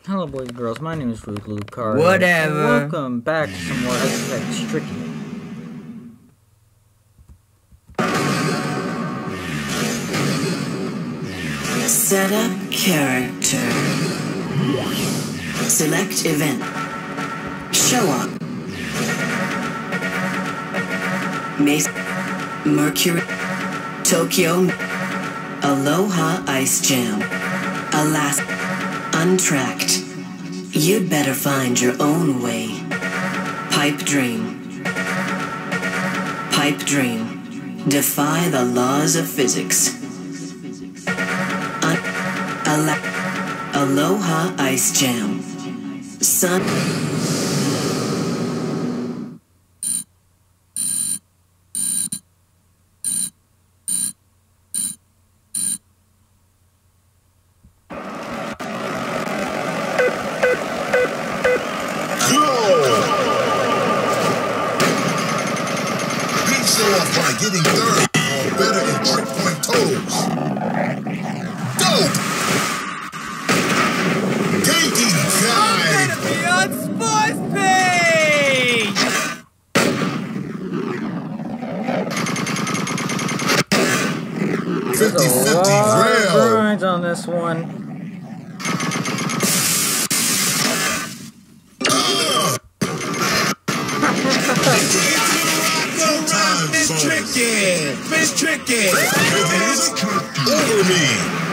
Hello boys and girls, my name is Ruth Lucar. Whatever. Welcome back to some more SSX Tricky. Set up character. Select event. Show up. Mace. Mercury. Tokyo. Aloha Ice Jam. Alaska. Untracked. You'd better find your own way. Pipe dream. Pipe dream. Defy the laws of physics. Aloha Ice Jam. Sun. By getting third or better in trick point totals. Dope! Taking time! I'm gonna be on Sports Page! 50-50 rail! Grinds on this one. Miss Tricky! Miss Tricky! Over me!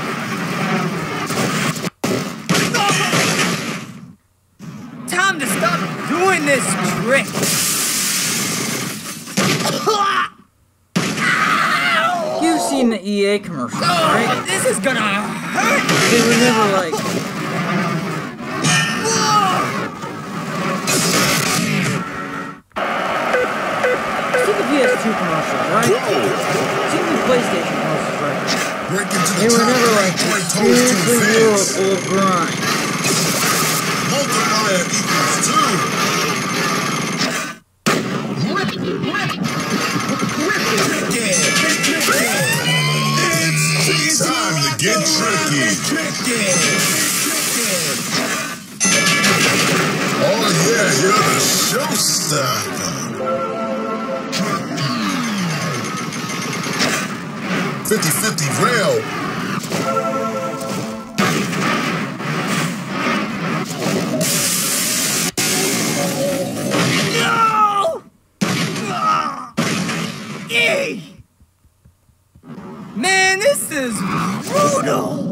Time to stop doing this trick! You've seen the EA commercials, right? This is gonna hurt! They were never like... PS2 commercials, right? Seen the PlayStation commercials, right? Break into the They were never like, experience the world full of grind. Multiplier equals 2. It's time to get tricky. Oh yeah, you're the showstopper. 50-50 rail. No! Man, this is brutal!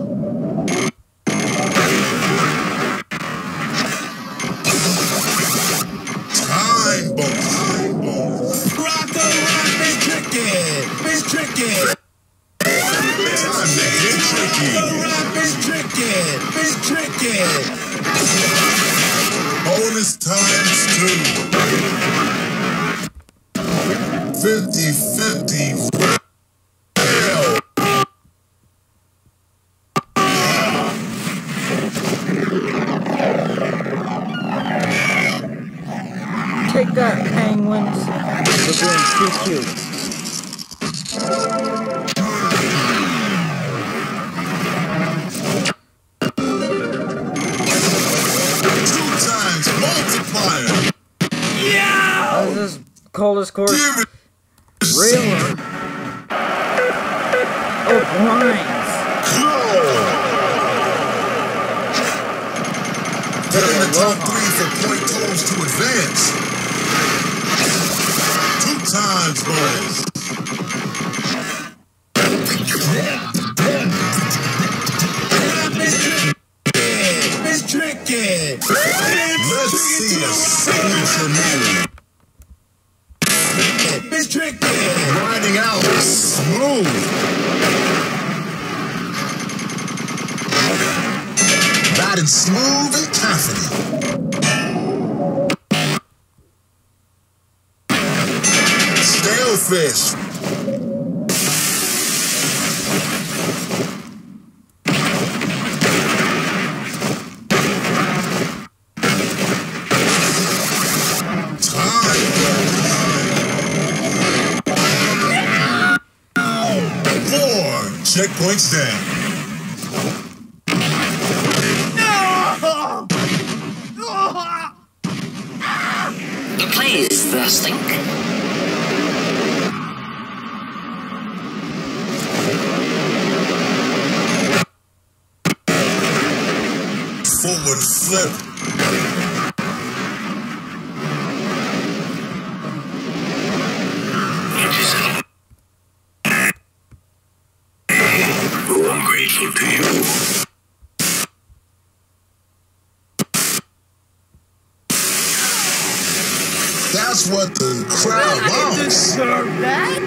Time bomb. Rocco Rock, Miss Tricky! Miss Tricky! Time to get tricky. Miss Tricky! Miss Tricky! Bonus times 2. 50-50 rail. Take that, penguins. They're being too cute. Multiplier. Yeah! This is coldest course. Railer. Oh, grinds. Get in the top 3 for point totals to advance. 2 times bonus. Miss Tricky! Let's see a signature move. Miss Tricky! Riding out smooth. Riding smooth and confident. Stalefish. Checkpoints down. No! disgusting. Forward flip. Oh, I'm grateful to you. That's what the crowd I didn't wants. deserve that.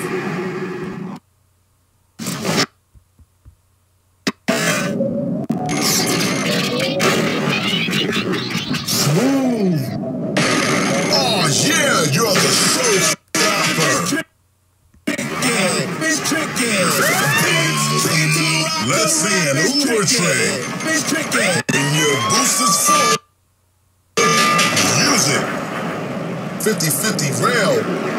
Smooth. Oh yeah, you're the showstopper. Bitch tricky. Let's see an Uber train. Bitch tricky. And your booster's full. Use it. 50-50 rail.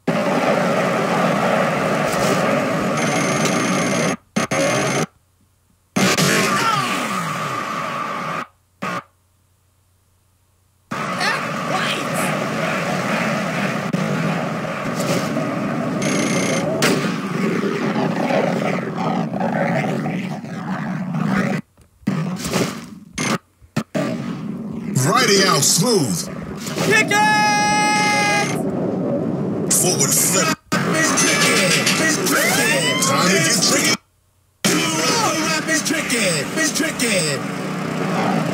Riding out smooth. Kick it! Forward flip. Bitch tricky. Bitch tricky. Time to get tricky. Bitch tricky. Bitch tricky.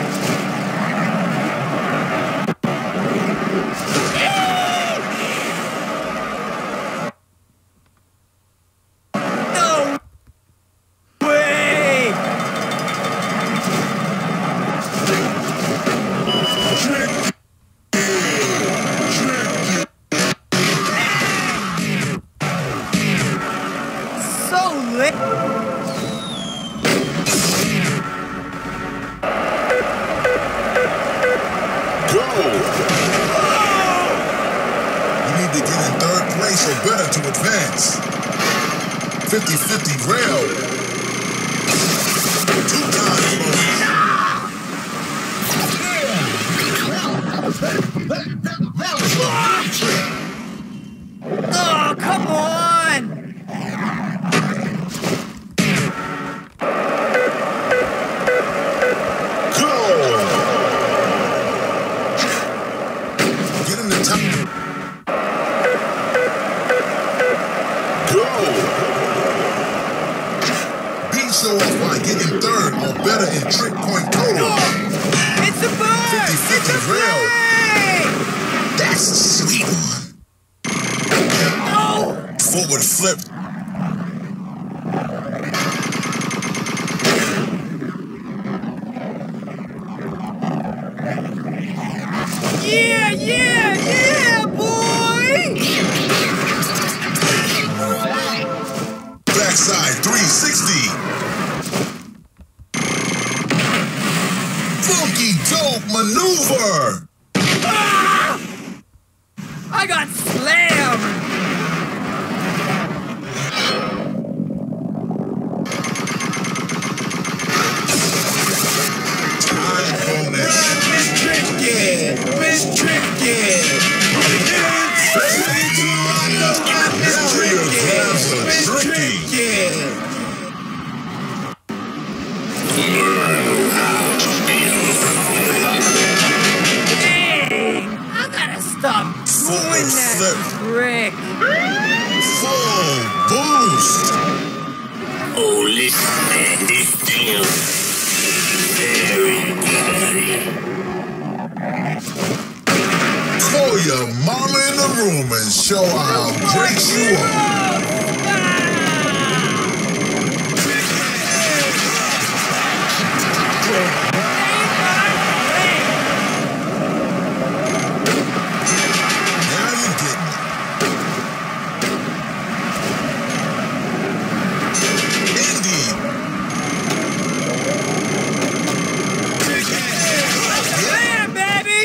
No way! So lit. Go! You need to get in third place or better to advance. 50-50 rail. 2 times Oh, come on! Go! Get in the top. Go! Beat show off by getting third or better in trick point total. It's a bird! 50-50 It's a rail. bird! That's a sweet one. Oh! Forward flip. Yeah, yeah, yeah, boy! Backside 360. Funky dope maneuver. Ah! I got slammed! Time bonus. It's tricky! It's tricky! Mario grabs a tricky. Dang! I gotta stop doing that trick! Full boost. Oh, listen, man, this thing is very easy. Call your mama in the room and show her how great you are. Now you're getting it. Indy. Yeah, baby!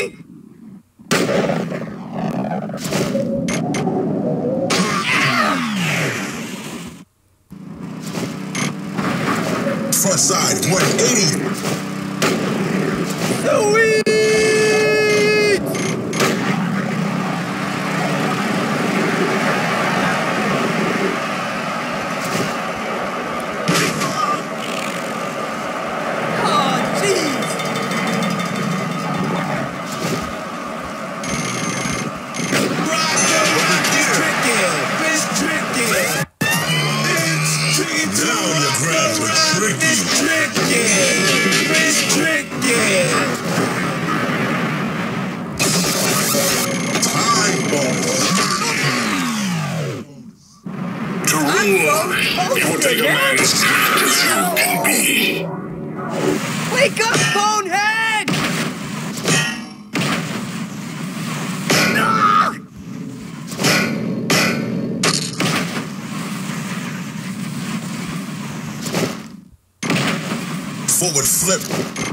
Forward flip.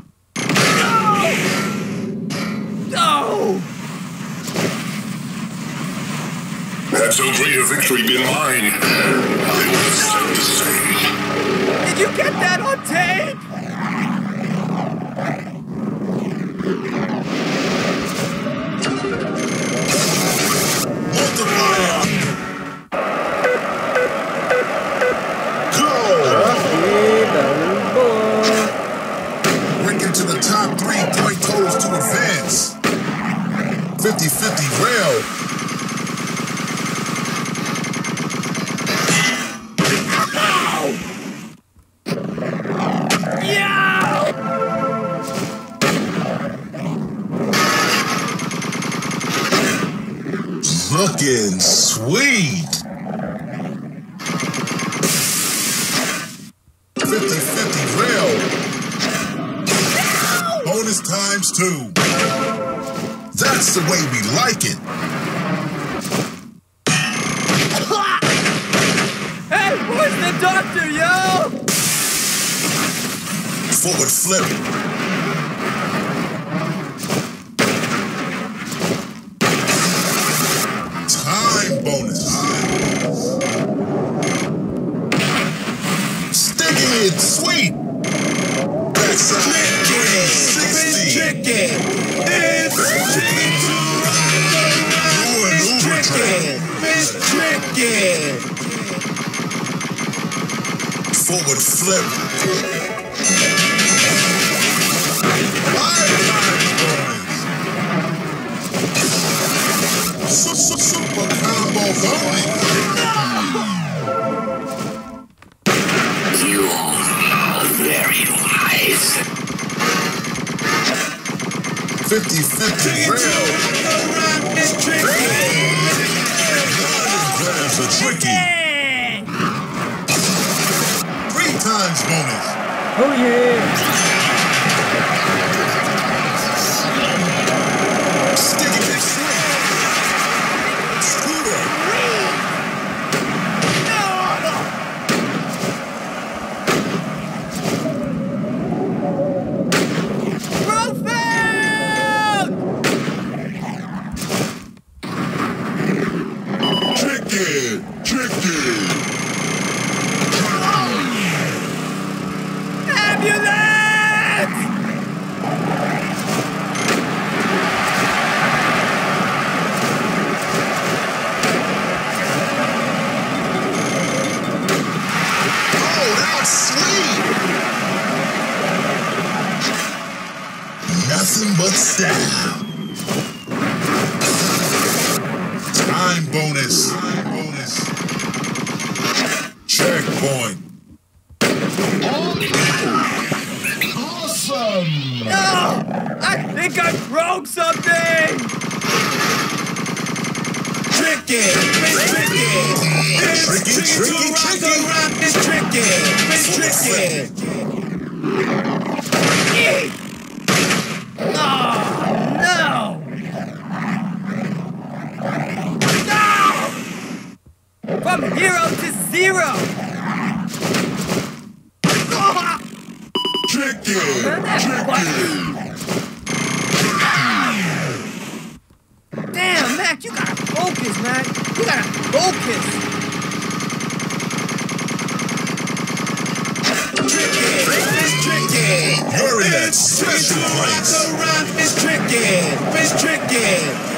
No! Had so great a victory been mine, I would have said the same. Did you get that on tape? Multiplier. Go! Breaking to the top 3 point totals to advance. 50-50 rail. Looking sweet. 50-50 rail. Bonus times 2. That's the way we like it. Hey, where's the doctor, yo? Forward flip. Time bonus. Sticky it, sweet. Backside 360. It's tricky. Forward flip. Super combo going. You are very wise. 50-50 rail. It's tricky. Grabs are tricky. 3 times bonus. Oh yeah! Sticky it sweet. Scooter. Tricky. Nothing but style. Time bonus. Checkpoint. Awesome. No! I think I broke something! Tricky! It's tricky! It's tricky! It's tricky! Oh, no! No! From 0 to 0! Tricky! Damn, Mac, you gotta focus, man. You gotta focus. It's tricky. You're in that special place. It's tricky. It's tricky.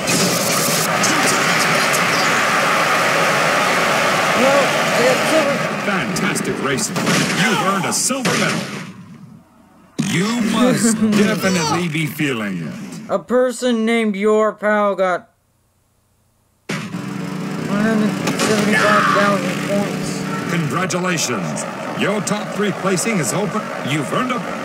Fantastic racing. You've earned a silver medal. You must definitely be feeling it. A person named Your Pal got 175,000 points. Congratulations. Your top 3 placing is open. You've earned a...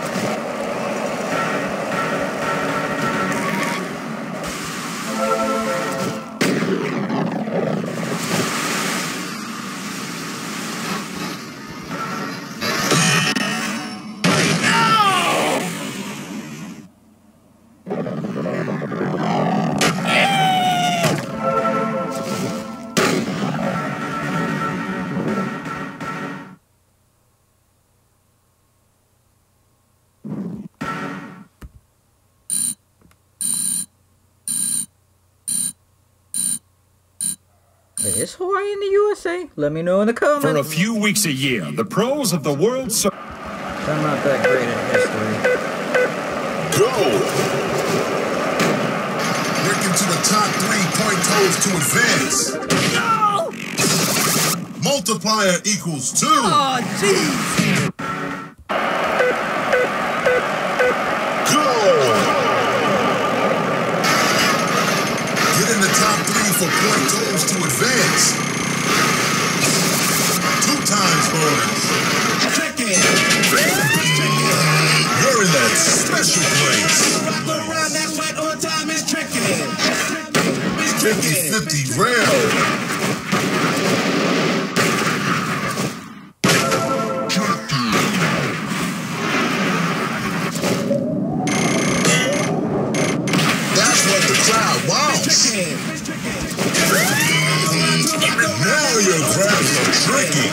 Is Hawaii in the USA? Let me know in the comments. For a few weeks a year, the pros of the World Series. I'm not that great at history. Go! Breaking to the top 3 point totals to advance. No! Multiplier equals 2. Oh, jeez! Go! Get in the top 3 for point totals to advance. 2 times bonus. You're in that special place. 50-50 round. That's what the crowd wants. Now your grabs are tricky.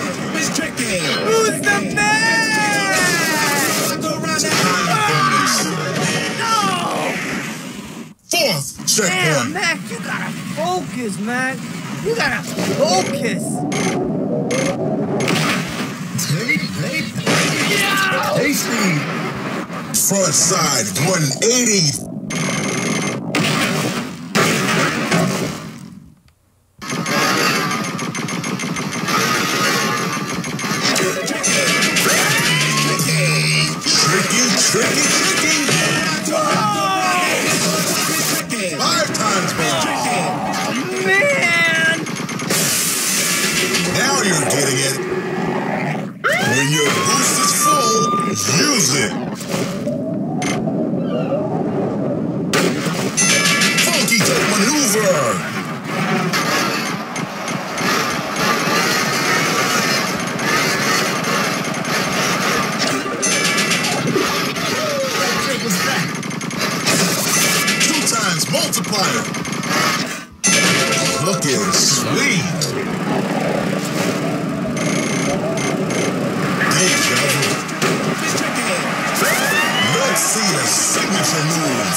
Who's the man? No! 4th Damn, checkpoint. Mac, you gotta focus, man. You gotta focus. Tasty. Front side 180. Tricky. 5 times more. Man! Now you're getting it. When your boost is full, use it. Funky took maneuver. Multiplier. Looking sweet. Deja vu. Let's see a signature move.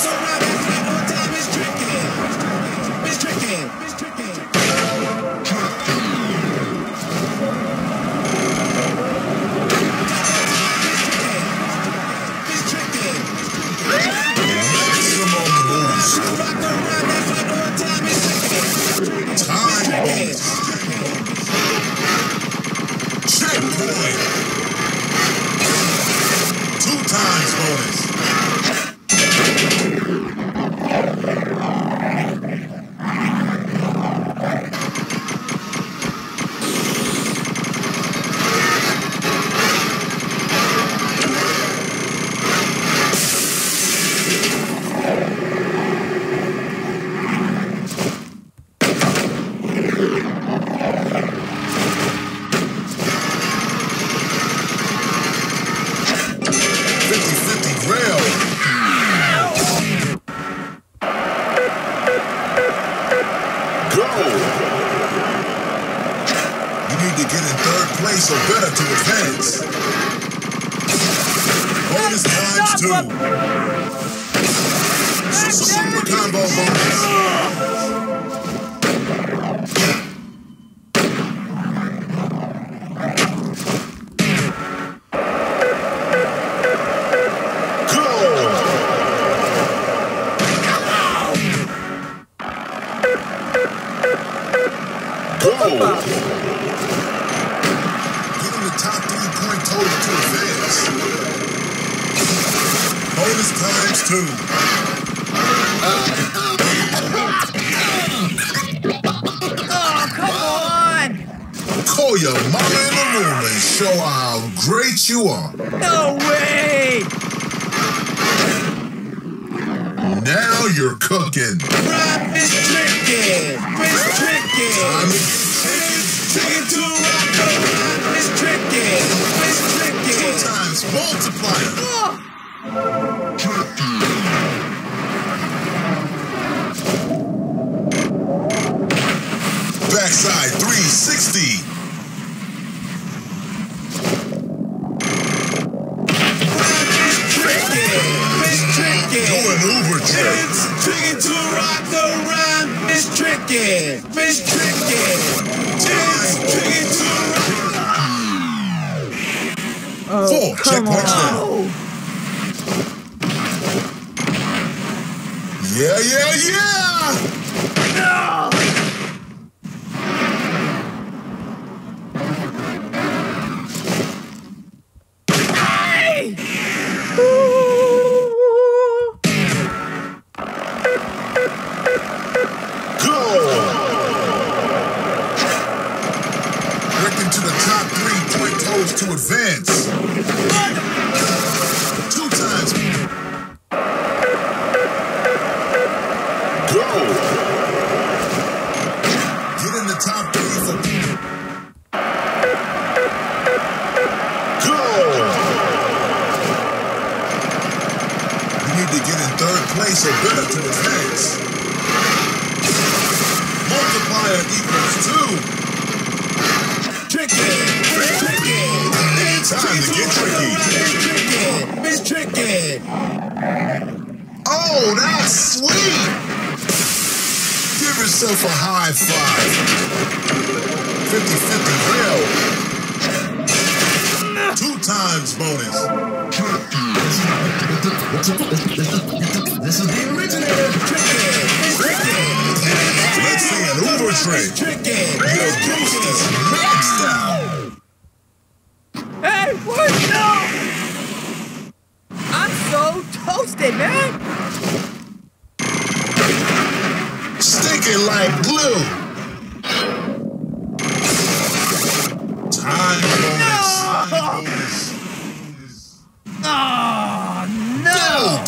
2 times bonus. Place or better to advance. Bonus times 2. Super combo bonus. Go! Top 3 point total to advance. Bonus times 2. Oh, come on! Call your mama in the room and show her how great you are. No way! Now you're cooking. Rock is tricky! It's tricky! Chicken to rock. It's tricky! It's tricky! 2 times multiplier. Backside 360. It's tricky! It's tricky! Doing Uber trick. It's tricky to rock around. It's tricky. It's tricky. It's tricky to rock. Oh, 4 come checkpoints on. left. Yeah, yeah, yeah! Go! Breaking to the top 3 point toes to advance. 2 times. Go! Get in the top 3 for... Go! You need to get in 3rd place or better to advance. Multiplier equals 2. Tricky! Tricky! Time to get tricky. It's tricky. Oh, that's sweet! Give yourself a high five. 50-50 real. 2 times bonus. This is the originator. Let's see an Uber trick. Your boost is maxed out. Hey, what? No! I'm so toasted, man. Stick it like glue. Time bonus. Time bonus. Oh, no!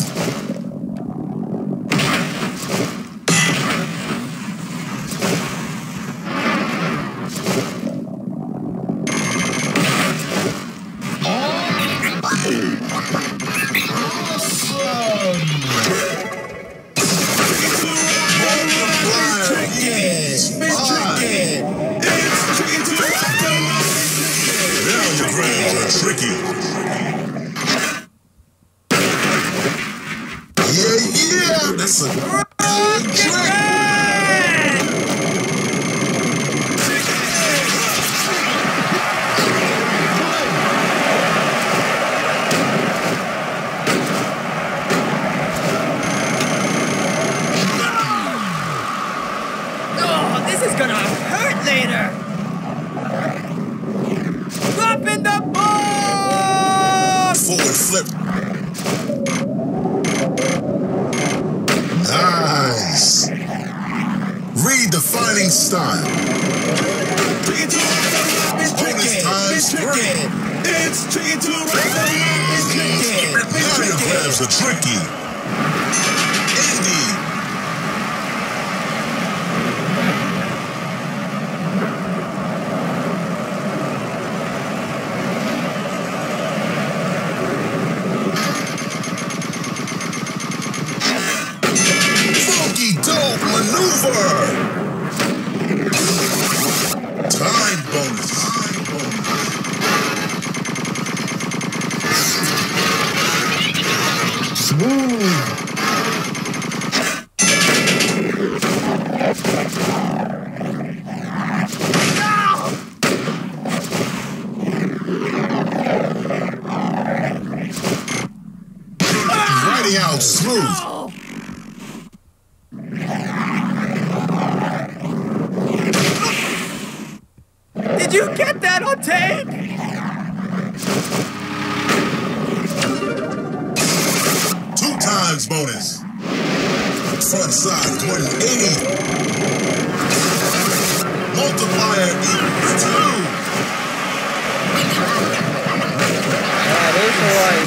Tricky. Yeah, that's a good trick. Oh, this is gonna hurt later. Drop in the ball! Forward flip. Nice. Redefining style. Bonus times 3. It's tricky to rock. Now your grabs are tricky. Indeed. Funky dope maneuver. Time bonus. Smooth. Riding out smooth. Did you get that on tape? 2 times bonus. Front side 180. Multiplier equals 2. That is right.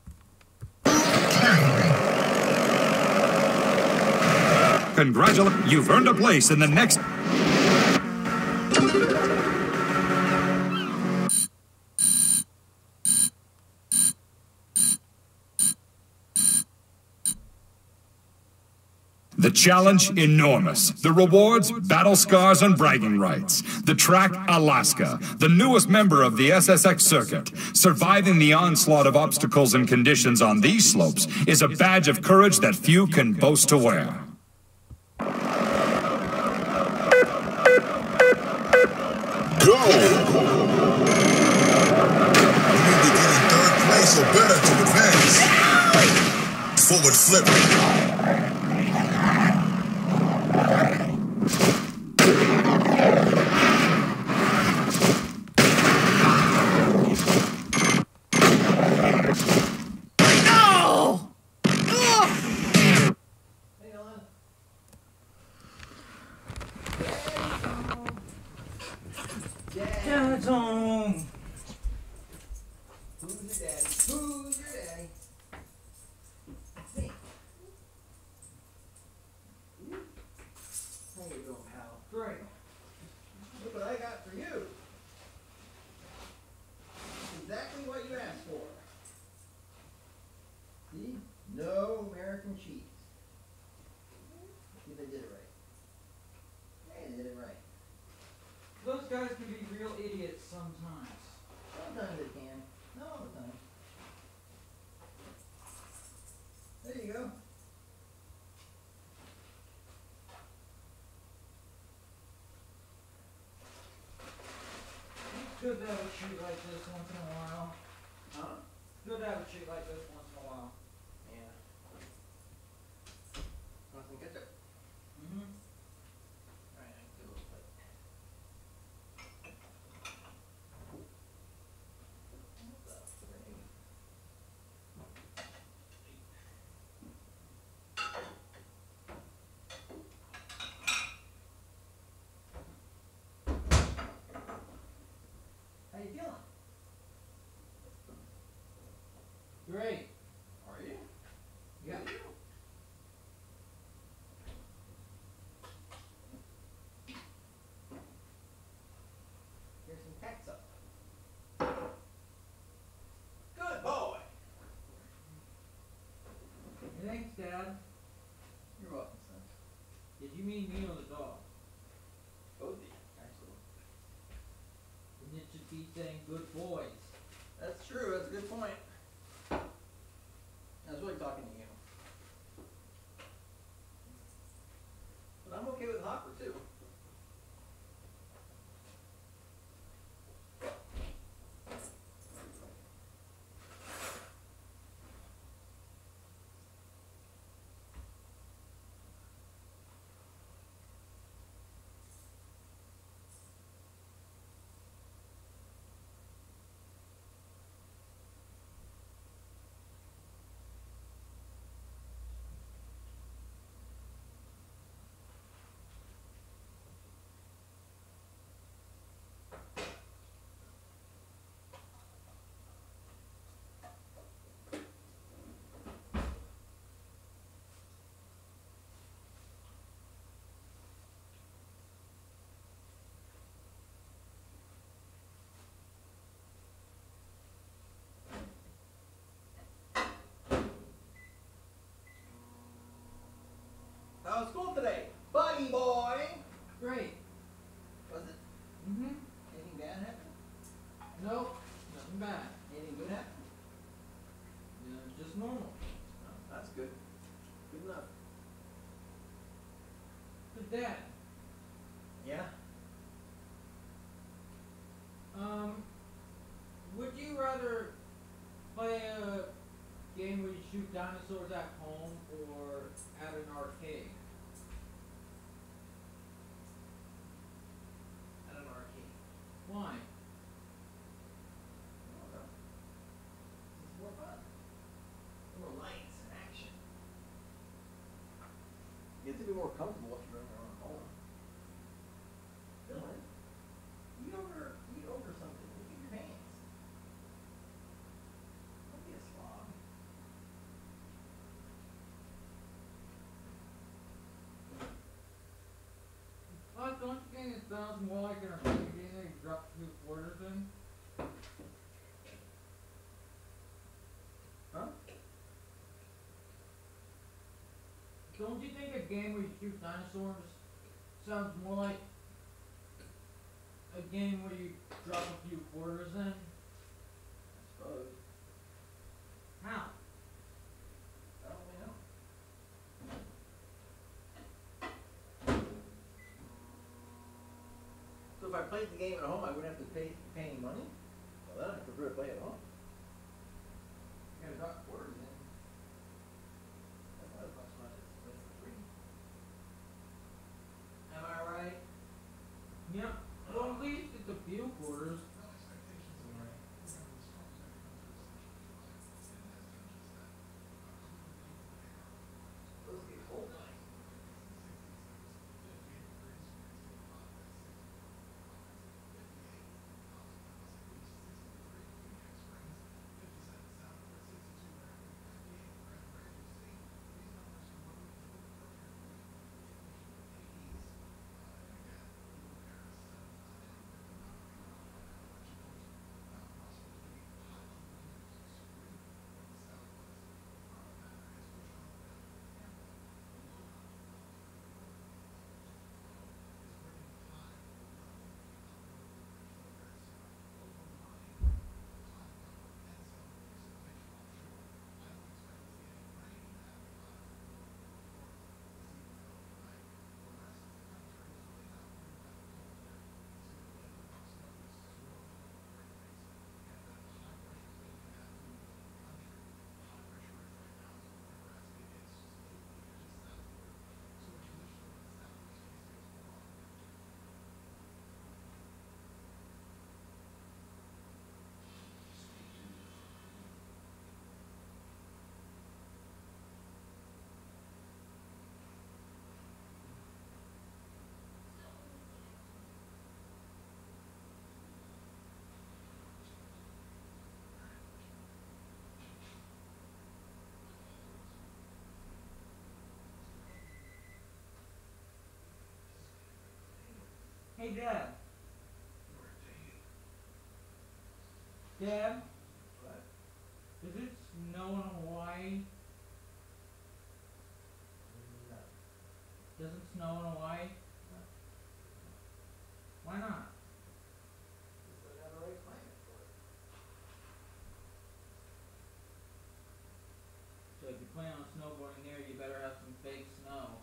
Congratulations, you've earned a place in the next... The challenge, enormous. The rewards, battle scars and bragging rights. The track, Alaska, the newest member of the SSX circuit. Surviving the onslaught of obstacles and conditions on these slopes is a badge of courage that few can boast to wear. Go! You need to get in third place or better to advance. Forward flip. Dad's home. Who's your daddy? Who's your daddy? Me. How you doing, pal? Great. Look what I got for you. Exactly what you asked for. See? No American cheese. See, they did it right. They did it right. Those guys can be real idiots sometimes. Sometimes they can. Not all the time. There you go. It's good to have a treat like this once in a while. Huh? It's good to have a treat like this once in a while. Yeah. Want some ketchup? Mm-hmm. Alright, I can do a little bit. How you feeling? Great. Are you? Yeah. Here's some catsup. Good boy. Thanks, Dad. You're welcome, son. Did you mean me or the dog? Both of you, actually. And it should be saying good boys. That's true. That's a good point. I was really talking to you. But I'm okay with Hopper, too. How was school today? Buddy boy! Great. Was it? Mm-hmm. Anything bad happen? Nope. Nothing bad. Anything good happen? Just normal. Oh, that's good. Good enough. But Dad, Yeah? would you rather play a game where you shoot dinosaurs at home or at an arcade? At an arcade. Why? I don't know. It's more fun. More lights and action. You get to be more comfortable if you're in your own home. Dylan, eat over something. Look at your hands. Don't be a slob. Don't you think it sounds more like an arcade game that you drop 2 quarters in? Huh? Don't you think a game where you shoot dinosaurs sounds more like a game where you drop a few quarters in? I suppose. How? I don't really know. So if I played the game at home, I wouldn't have to pay any money? Well, then I prefer to play at home. You gotta drop quarters in. That's not as much fun as it's free. Am I right? Yeah. Well, at least it's a few quarters. Supposed to get cold tonight. Hey, Dad. Dad, What? does it snow in Hawaii? No. Does it snow in Hawaii? No. Why not? Just don't have the right climate for it. So if you plan on snowboarding there, you better have some fake snow.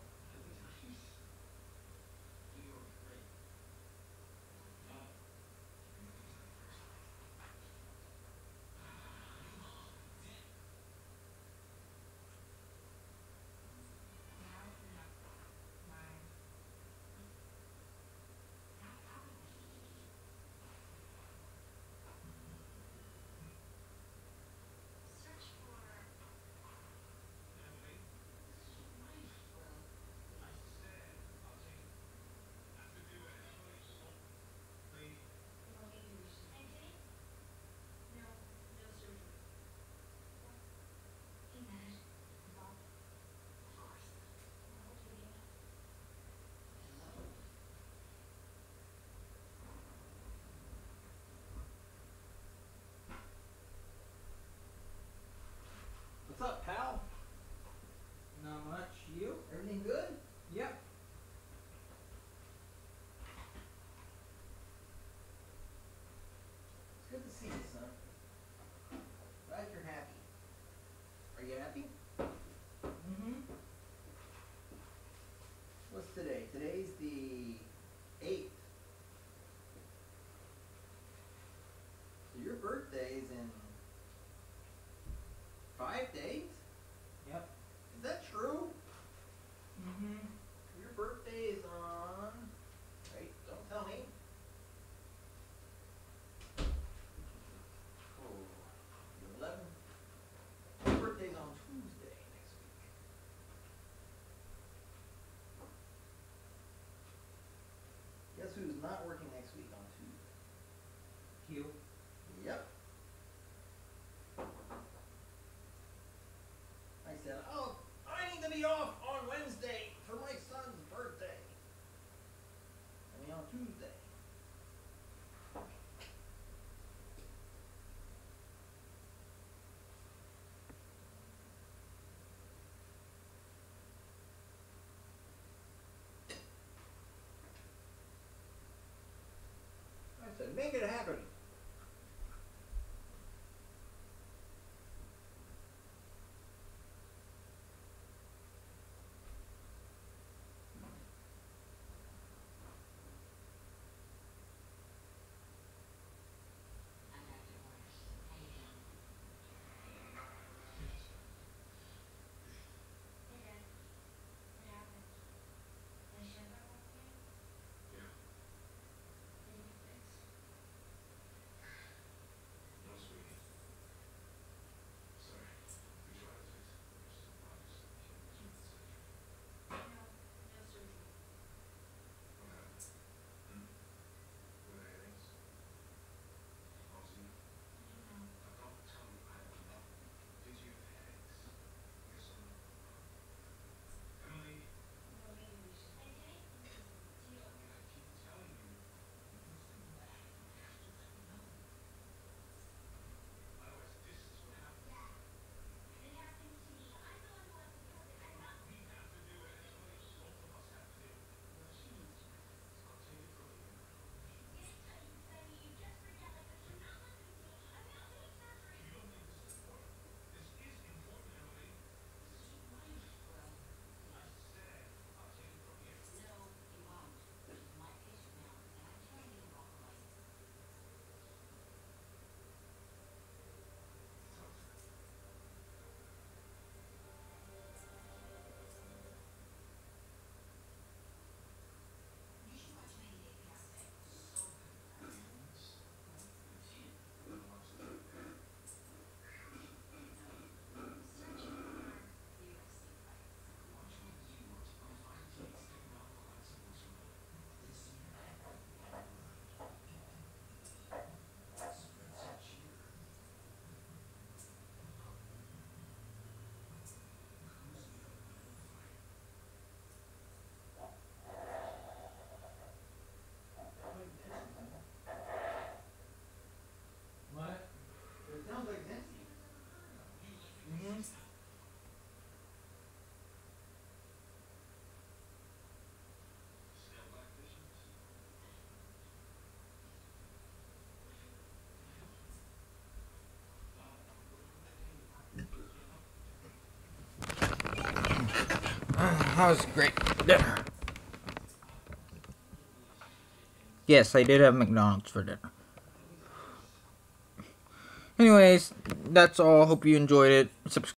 What's up, pal? Not much. You? Everything good? Yep. It's good to see you, son. Glad you're happy. Are you happy? Mm-hmm. What's today? Today's the 8th. So your birthday's in 5 days? Yep. Is that true? Mm-hmm. Your birthday is on... Wait, don't tell me. Oh, you're 11. Your birthday's on Tuesday next week. Guess who's not working next week on Tuesday? Q. Yep. I said, oh, I need to be off on Wednesday for my son's birthday. I mean, on Tuesday. Make it happen. What? It sounds like Nancy. Mm-hmm. That was great dinner. Yes, I did have McDonald's for dinner. Anyways, that's all. Hope you enjoyed it. Subscribe.